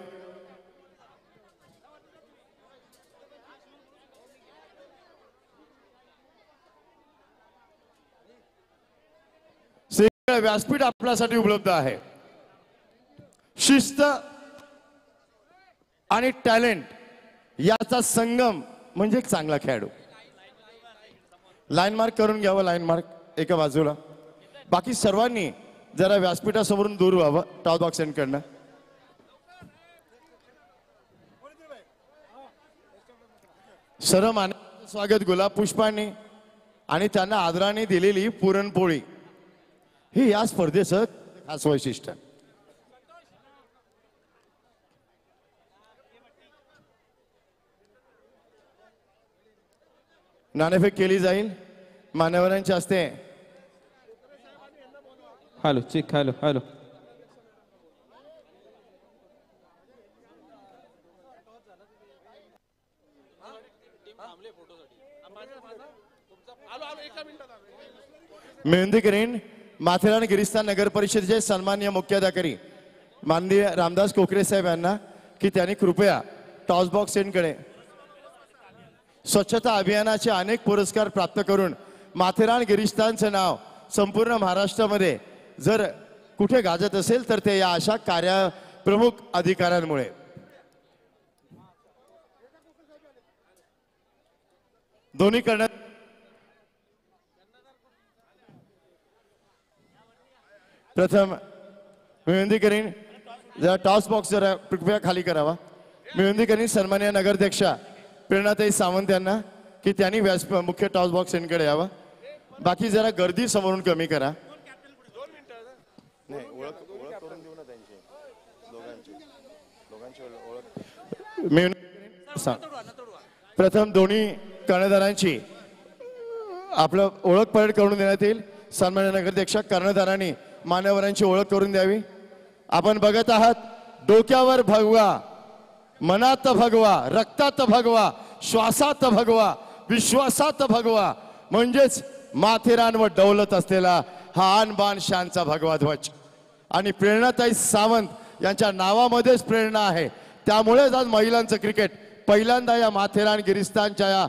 व्यासपीठ आपल्यासाठी उपलब्ध आहे. शिस्त आणि टॅलेंट याचा संगम म्हणजे एक चांगला खेळाडू. लाईन मार्क करून घ्यावं, लाईन मार्क एका बाजूला. बाकी सर्वांनी जरा व्यासपीठासमोरून दूर व्हावं टॉप बॉक्स एंडकडनं. सर्व मान्य स्वागत गुलाब पुष्पांनी आणि त्यांना आदराने दिलेली पुरणपोळी हे या स्पर्धेचं खास वैशिष्ट्य. नाणेफेक केली जाईल मान्यवरांच्या हस्ते. हॅलो चिक हॅलो हॅलो मी विनंती करीन माथेरान गिरिस्तान नगर परिषदेचे सन्माननीय मुख्याधिकारी माननीय रामदास कोकरे साहेब यांना की त्यांनी कृपया टॉस बॉक्स एंडकडे स्वच्छता अभियानाचे अनेक पुरस्कार प्राप्त करून माथेरान गिरिस्तानचं नाव संपूर्ण महाराष्ट्रामध्ये जर कुठे गाजत असेल तर ते या अशा प्रमुख अधिकाऱ्यांमुळे. दोन्ही करण्यात प्रथम मी विनंती करीन जरा टॉस बॉक्स जरा कृपया खाली करावा. मी विनंती करीन सन्माननीय नगराध्यक्षा प्रेरणाताई सावंत यांना की त्यांनी मुख्य टॉस बॉक्स एंडकडे यावं. बाकी जरा गर्दी समोरून कमी करा. मी प्रथम दोन्ही कर्णधारांची आपलं ओळख परेड करून देण्यात येईल. सन्माननीय नगराध्यक्षा कर्णधारांनी मान्यवरांची ओळख करून द्यावी. आपण बघत आहात डोक्यावर भगवा, मनात भगवा, रक्तात भगवा, श्वासात भगवा, विश्वासात भगवा म्हणजेच माथेरान व दौलत असलेला हा आन बान शानचा भगवा ध्वज. आणि प्रेरणाताई सावंत यांच्या नावामध्येच प्रेरणा आहे. त्यामुळेच आज महिलांचं क्रिकेट पहिल्यांदा या माथेरान गिरिस्तानच्या या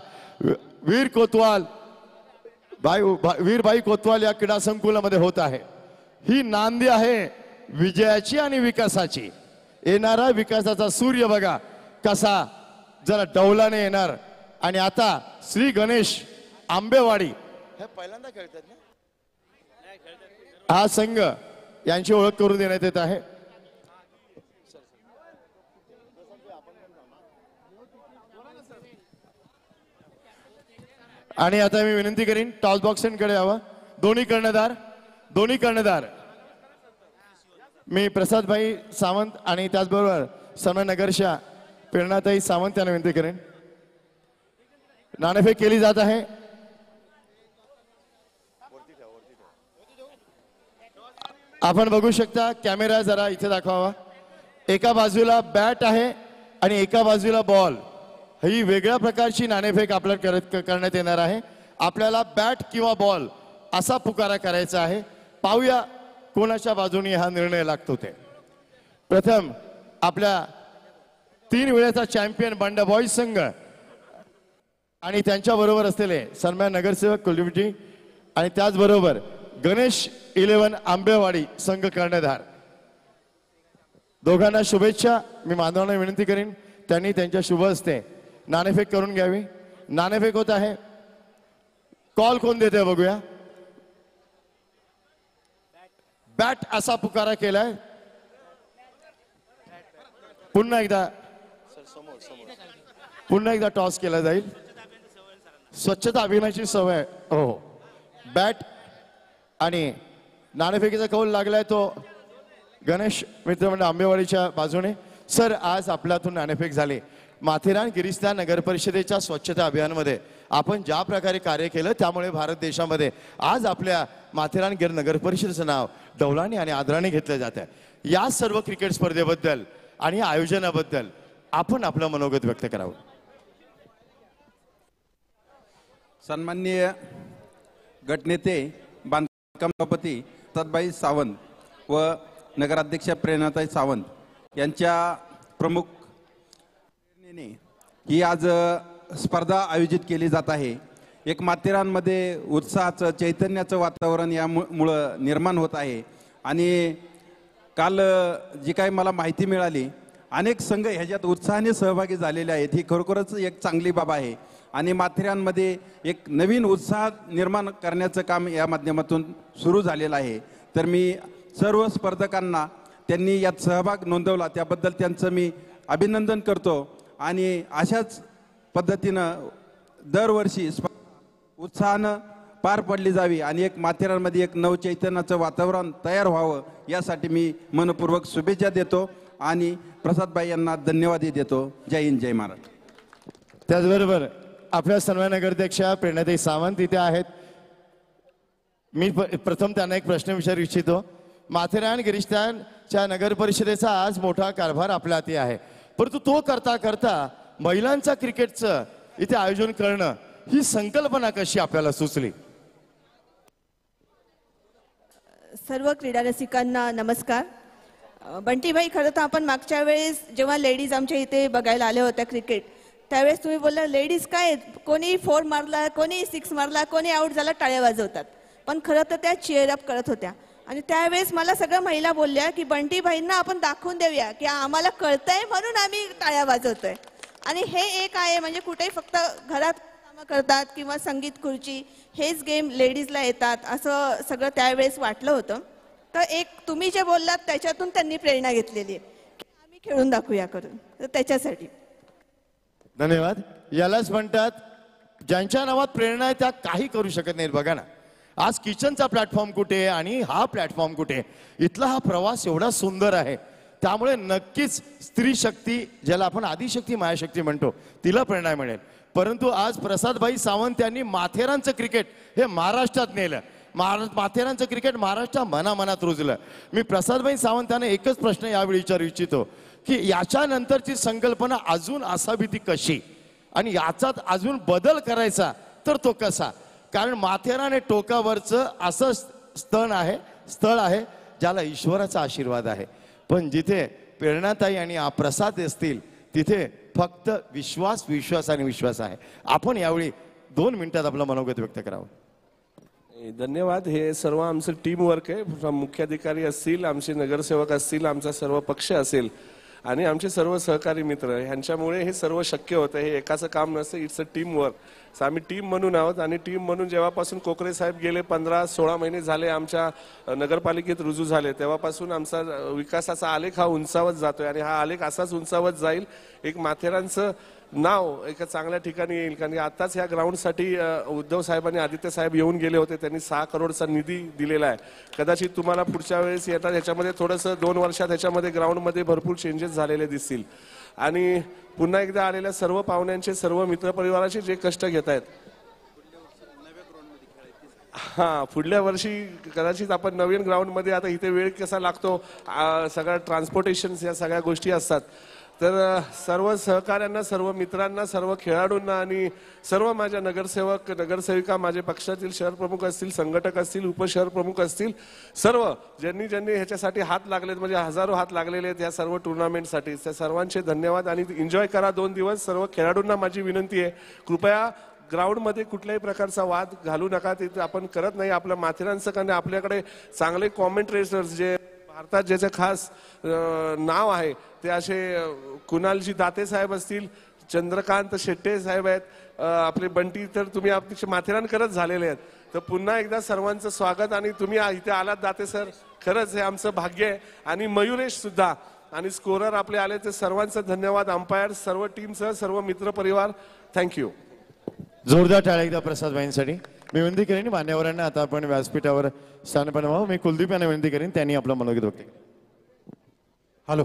वीरबाई कोतवाल या क्रीडा संकुलामध्ये होत आहे. ही नांदी आहे विजयाची आणि विकासाची. येणारा विकासाचा सूर्य बघा कसा जरा डौलाने येणार. आणि आता श्री गणेश आंबेवाडी हे पहिल्यांदा खेळतात ना, हा संघ यांची ओळख करून देण्यात येत आहे. आणि आता मी विनंती करीन टॉस बॉक्सकडे यावं. दोन्ही कर्णधार मी प्रसादभाई सावंत आणि त्याचबरोबर सन्माननीय नगरच्या प्रेरणाताई सावंत यांना विनंती करेन. नाणेफेक केली जात आहे. आपण बघू शकता, कॅमेरा जरा इथे दाखवावा. एका बाजूला बॅट आहे आणि एका बाजूला बॉल. ही वेगळ्या प्रकारची नाणेफेक आपल्याला करण्यात येणार आहे. आपल्याला बॅट किंवा बॉल असा पुकारा करायचा आहे. पाहूया कोणाच्या बाजूने हा निर्णय लागतो ते. प्रथम आपल्या 3 वेळेचा चॅम्पियन बंडा बॉईज संघ आणि त्यांच्या बरोबर असलेले सन्मान नगरसेवक कुलविटी आणि त्याचबरोबर गणेश 11 आंबेवाडी संघ कर्णधार, दोघांना शुभेच्छा. मी मानवांना विनंती करीन त्यांनी त्यांच्या शुभ हस्ते नाणेफेक करून घ्यावी. नाणेफेक होत आहे. कॉल कोण देते बघूया. बॅट असा पुकारा केलाय. पुन्हा एकदा टॉस केला जाईल. स्वच्छता अभियानाची सवय. हो, बॅट आणि नाणेफेकीचा कौल लागलाय तो गणेश मित्रमंडळ आंबेवाडीच्या बाजूने. सर, आज आपल्यातून नाणेफेक झाली. माथेरान गिरिस्तान नगर परिषदेच्या स्वच्छता अभियानमध्ये आपण ज्या प्रकारे कार्य केलं त्यामुळे भारत देशामध्ये आज आपल्या माथेरान गिर नगर परिषदेचं नाव डौलाने आणि आदराने घेतलं जात आहे. या सर्व क्रिकेट स्पर्धेबद्दल आणि या आयोजनाबद्दल आपण आपलं मनोगत व्यक्त करावं. सन्माननीय गटनेते बांधकाम सभापती तत्बाई सावंत व नगराध्यक्ष प्रेरणाताई सावंत यांच्या प्रमुख प्रेरणेने ही आज स्पर्धा आयोजित केली जात आहे. एक माथेरानमध्ये उत्साहाचं चैतन्याचं वातावरण यामुळं निर्माण होत आहे. आणि काल जी काही मला माहिती मिळाली, अनेक संघ ह्याच्यात उत्साहाने सहभागी झालेले आहेत. ही खरोखरच एक चांगली बाब आहे आणि माथेरानमध्ये एक नवीन उत्साह निर्माण करण्याचं काम या माध्यमातून सुरू झालेलं आहे. तर मी सर्व स्पर्धकांना त्यांनी यात सहभाग नोंदवला त्याबद्दल त्यांचं मी अभिनंदन करतो. आणि अशाच पद्धतीनं दरवर्षी उत्साहानं पार पडली जावी आणि एक माथेरानमध्ये एक नवचैतन्याचं वातावरण तयार व्हावं यासाठी मी मनपूर्वक शुभेच्छा देतो आणि प्रसादभाई यांना धन्यवादही देतो. जय हिंद, जय महाराष्ट्र. त्याचबरोबर आपल्या सन्मान नगराध्यक्षा प्रेरणाताई सावंत इथे आहेत. मी प्रथम त्यांना एक प्रश्न विचारू इच्छितो. माथेरान गिरिस्तानच्या नगर परिषदेचा आज मोठा कारभार आपल्या हाती आहे, परंतु तो करता करता महिलांचा क्रिकेटचं इथे आयोजन करणं ही संकल्पना कशी आपल्याला सुचली? सर्व क्रीडा रसिकांना नमस्कार. बंटीभाई, खरं तर आपण मागच्या वेळेस जेव्हा लेडीज आमच्या इथे बघायला आल्या होत्या क्रिकेट, त्यावेळेस तुम्ही बोलला लेडीज काय, कोणी 4 मारला, कोणी 6 मारला, कोणी आउट झाला टाळ्या वाजवतात. पण खरं तर त्या चीअर अप करत होत्या. आणि त्यावेळेस मला सगळ्या महिला बोलल्या की बंटीभाईंना आपण दाखवून देऊया की आम्हाला कळतंय म्हणून आम्ही टाळ्या वाजवतोय. आणि हे एक आहे, म्हणजे कुठेही फक्त घरात कामं करतात किंवा संगीत खुर्ची हेच गेम लेडीजला येतात असं सगळं त्यावेळेस वाटलं होतं. तर एक तुम्ही जे बोललात त्याच्यातून त्यांनी प्रेरणा घेतलेली आहे की आम्ही खेळून दाखवूया करून. तर त्याच्यासाठी धन्यवाद. यालाच म्हणतात ज्यांच्या नावात प्रेरणा आहे त्या काही करू शकत नाहीत. बघा ना, आज किचनचा प्लॅटफॉर्म कुठे आणि हा प्लॅटफॉर्म कुठे, इथला हा प्रवास एवढा सुंदर आहे. त्यामुळे नक्कीच स्त्री शक्ती, ज्याला आपण आदिशक्ती मायाशक्ती म्हणतो, तिला प्रेरणा मिळेल. परंतु आज प्रसादभाई सावंत यांनी माथेरानचं क्रिकेट हे महाराष्ट्रात नेलं. माथेरानचं क्रिकेट महाराष्ट्रात मनामनात रुजलं. मी प्रसादभाई सावंत यांना एकच प्रश्न यावेळी विचारू इच्छितो की याच्यानंतरची संकल्पना अजून असावी ती कशी आणि याचात अजून बदल करायचा तर तो कसा? कारण माथेरान हे टोकावरचं असं स्थळ आहे ज्याला ईश्वराचा आशीर्वाद आहे. पण जिथे प्रेरणाताई आणि प्रसाद असतील तिथे फक्त विश्वास विश्वास आणि विश्वास आहे. आपण यावेळी 2 मिनिटात आपलं मनोगत व्यक्त करावं. धन्यवाद. हे सर्व आमचं टीम वर्क आहे. मुख्याधिकारी असतील, आमचे नगरसेवक असतील, आमचा सर्व पक्ष असेल आणि आमचे सर्व सहकारी मित्र, ह्यांच्यामुळे हे सर्व शक्य होतं. हे एकाचं काम नसतं, इट्स अ टीम वर्क. आम्ही टीम म्हणून आहोत आणि टीम म्हणून जेव्हापासून कोकरे साहेब गेले 15-16 महिने झाले आमच्या नगरपालिकेत रुजू झाले, तेव्हापासून आमचा विकासाचा आलेख हा उंचावत जातोय आणि हा आलेख असाच उंचावत जाईल. एक माथेरानचं नाव एका चांगल्या ठिकाणी येईल. कारण की आताच ह्या ग्राउंडसाठी उद्धव साहेबांनी आदित्य साहेब येऊन गेले होते, त्यांनी 6 करोडचा निधी दिलेला आहे. कदाचित तुम्हाला पुढच्या वेळेस येतात ह्याच्यामध्ये थोडंसं 2 वर्षात ह्याच्यामध्ये ग्राउंडमध्ये भरपूर चेंजेस झालेले दिसतील. आणि पुन्हा एकदा आलेल्या सर्व पाहुण्यांचे, सर्व मित्रपरिवाराचे जे कष्ट घेत आहेत, हा, पुढल्या वर्षी कदाचित आपण नवीन ग्राउंडमध्ये, आता इथे वेळ कसा लागतो, सगळ्या ट्रान्सपोर्टेशन या सगळ्या गोष्टी असतात, तर सर्व सहकाऱ्यांना, सर्व मित्रांना, सर्व खेळाडूंना आणि सर्व माझ्या नगरसेवक नगरसेविका, माझे पक्षातील शहर प्रमुख असतील, संघटक असतील, उपशहर प्रमुख असतील, सर्व ज्यांनी ह्याच्यासाठी हात लागलेत, म्हणजे हजारो हात लागलेले आहेत या सर्व टुर्नामेंटसाठी, त्या सर्वांचे धन्यवाद. आणि एन्जॉय करा 2 दिवस. सर्व खेळाडूंना माझी विनंती आहे, कृपया ग्राउंडमध्ये कुठल्याही प्रकारचा वाद घालू नका, ते आपण करत नाही. आपल्या माथेरानचं कारण आपल्याकडे चांगले कॉमेंट्रेटर्स जे भारतात ज्याचं खास नाव आहे ते असे कुणालजी दाते साहेब असतील, चंद्रकांत शेट्टे साहेब आहेत, आपले बंटी, तर तुम्ही आपले माथेरान करत झालेले आहेत. तर पुन्हा एकदा सर्वांचं स्वागत. आणि तुम्ही इथे आलात दाते सर, खरंच हे आमचं भाग्य आहे. आणि मयुरेश सुद्धा, आणि स्कोरर आपले आले, ते सर्वांचं धन्यवाद. अंपायर, सर्व टीमसह सर्व मित्रपरिवार, थँक्यू. जोरदार टाळ्या एकदा प्रसाद भाईंसाठी. मी विनंती करेन मान्यवरांना आता आपण व्यासपीठावर स्थानपन्न व्हावं. मी कुलदीप यांना विनंती करेन, त्यांनी आपलं मनोगत व्यक्त केलं. हॅलो.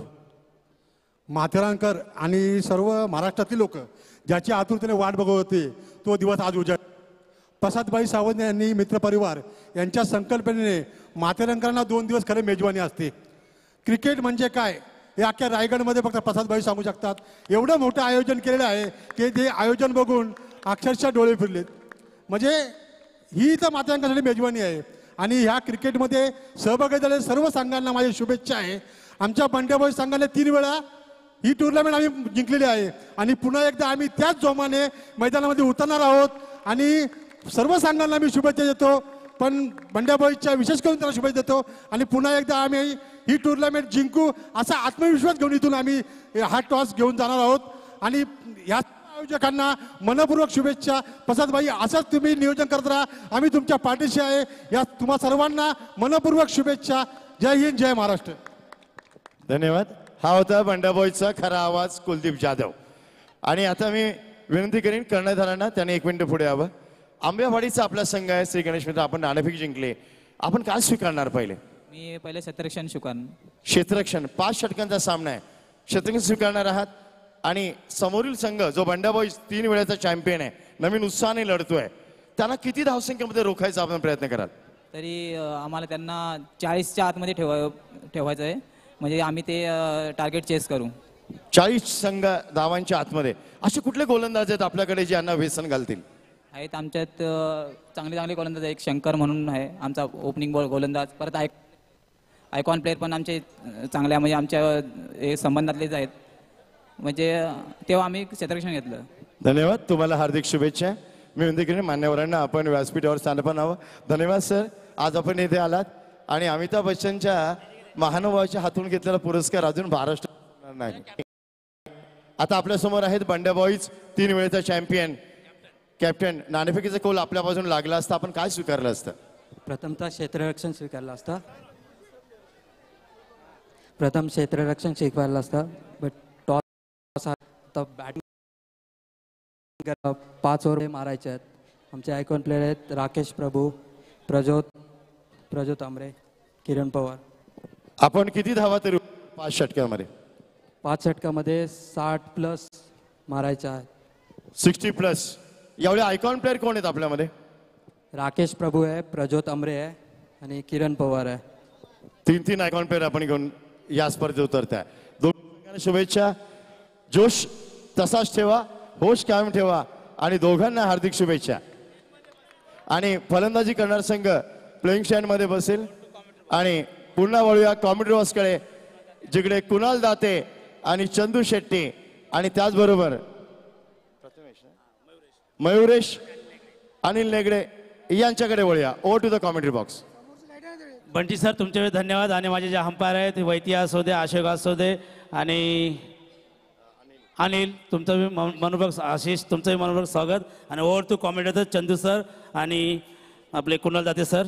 माथेरानकर आणि सर्व महाराष्ट्रातील लोक ज्याची आतुरतेने वाट बघत होते तो दिवस आज उजाड. प्रसादभाई सावंत यांनी मित्रपरिवार यांच्या संकल्पनेने माथेरानकरांना 2 दिवस खरे मेजवानी असते. क्रिकेट म्हणजे काय हे अख्ख्या रायगडमध्ये फक्त प्रसादभाई सांगू शकतात. एवढं मोठं आयोजन केलेलं आहे की ते आयोजन बघून अक्षरशः डोळे फिरलेत. म्हणजे ही तर माथेरानकरांसाठी मेजवानी आहे. आणि ह्या क्रिकेटमध्ये सहभागी झालेल्या सर्व संघांना माझी शुभेच्छा आहे. आमच्या बंड्याभाई संघाने 3 वेळा ही टुर्नामेंट आम्ही जिंकलेली आहे आणि पुन्हा एकदा आम्ही त्याच जोमाने मैदानामध्ये उतरणार आहोत. आणि सर्व संघांना मी शुभेच्छा देतो, पण बंड्याभाईच्या विशेष करून त्याला शुभेच्छा देतो. आणि पुन्हा एकदा आम्ही ही टुर्नामेंट जिंकू असा आत्मविश्वास घेऊन इथून आम्ही हा टॉस घेऊन जाणार आहोत. आणि या आयोजकांना मनपूर्वक शुभेच्छा. प्रसादभाई, असंच तुम्ही नियोजन करत राहा, आम्ही तुमच्या पाठीशी आहे. या तुम्हा सर्वांना मनपूर्वक शुभेच्छा. जय हिंद, जय महाराष्ट्र. धन्यवाद. हा होता बंडाबॉयचा खरा आवाज कुलदीप जाधव. आणि आता मी विनंती करीन कर्णधारांना, त्याने 1 मिनिट पुढे यावं. आंबेवाडीचा आपला संघ आहे श्री गणेश मित्र, आपण नाणेफेक जिंकले, आपण काय स्वीकारणार पहिले? मी पहिले क्षेत्ररक्षण स्वीकार. क्षेत्ररक्षण 5 षटकांचा सामना आहे, क्षेत्ररक्षण स्वीकारणार आहात. आणि समोरील संघ जो बंडाबॉय 3 वेळेचा चॅम्पियन आहे, नवीन उत्साहाने लढतोय, त्यांना किती धावसंख्येमध्ये रोखायचा आपण प्रयत्न कराल? तरी आम्हाला त्यांना 40च्या आतमध्ये ठेवायचं आहे, म्हणजे आम्ही ते टार्गेट चेस करू. 40 संघ धावांच्या आतमध्ये असे कुठले गोलंदाज आहेत आपल्याकडे जे यांना व्यसन घालतील? आहेत आमच्यात चांगले गोलंदाज आहे. एक शंकर म्हणून आहे आमचा ओपनिंग बॉल गोलंदाज. परत आयकॉन प्लेअर पण आमचे चांगले, म्हणजे आमच्या संबंधातलेच आहेत. म्हणजे तेव्हा आम्ही क्षेत्ररक्षण घेतलं. धन्यवाद, तुम्हाला हार्दिक शुभेच्छा. मी विनंती करेन मान्यवरांना आपण व्यासपीठावर स्थानपन्न व्हावं. धन्यवाद सर, आज आपण इथे आलात आणि अमिताभ बच्चनच्या महानुभावाच्या हातून घेतलेला पुरस्कार अजून महाराष्ट्र नाही. आता आपल्या समोर आहेत बंड्या बॉईज, 3 वेळेचा चॅम्पियन, कॅप्टन. नाणेफेकीचा कौल आपल्या बाजून लागला असता आपण काय स्वीकारलं असतं? प्रथमतः क्षेत्ररक्षण स्वीकारलं असतं. प्रथम क्षेत्ररक्षण स्वीकारलं असतं. बट टॉस बॅटिंग 5 ओव्हर मारायचे आहेत. आमचे आयकॉन प्लेयर आहेत राकेश प्रभू, प्रज्योत आमरे, किरण पवार. आपण किती धावा तरी 5 षटकामध्ये? 5 षटकामध्ये 60+ मारायच्या आहेत. 60+. यावेळी आयकॉन प्लेअर कोण आहेत आपल्यामध्ये? राकेश प्रभू आहे, प्रज्योत आमरे आहे आणि किरण पवार आहे. 3 आयकॉन प्लेअर आपण घेऊन या स्पर्धेत उतरताय. दोघांना शुभेच्छा. जोश तसाच ठेवा, होश कायम ठेवा आणि दोघांना हार्दिक शुभेच्छा. आणि फलंदाजी करणार संघ प्लेइंग स्टँडमध्ये बसेल आणि पुन्हा वळूया कॉमेडी बॉक्सकडे, जिकडे कुणाल दाते आणि चंदू शेट्टी आणि त्याचबरोबर मयुरेश, अनिल नेगडे यांच्याकडे वळूया. Over to the commentary box. Bunty sir, तुमचे धन्यवाद. आणि माझे जे अंपायर आहेत वैती असू दे, अशोक असू दे आणि अनिल, तुमचं मनपूर्वक, आशिष तुमचंही मनपूर्वक स्वागत. आणि over to commentator Chandu sir आणि आपले कुणाल दाते सर.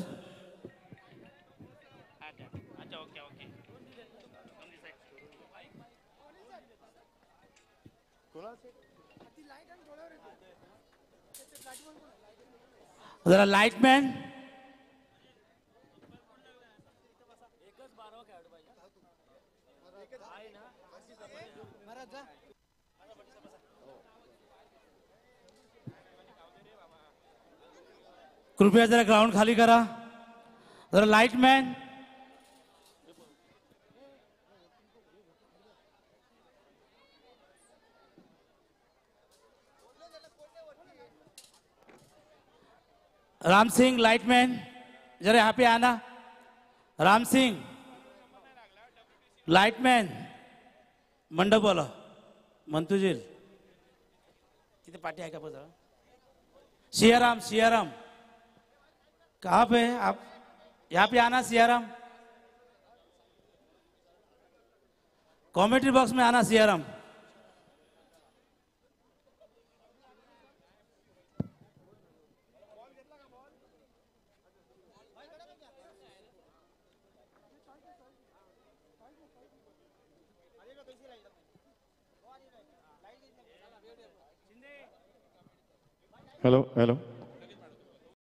जरा लाईटमॅन. कृपया जरा ग्राउंड खाली करा. जरा लाईटमॅन. राम सिंह लाइटमैन जरा यहाँ पे आना. राम सिंह लाइटमैन मंडप बोला. मंतुजील तिथे पाठी आहे का बघा. सियाराम सियाराम कहाँ पे आप यहाँ पे आना. सियाराम कमेंट्री बॉक्स में आना. Siyaram hello hello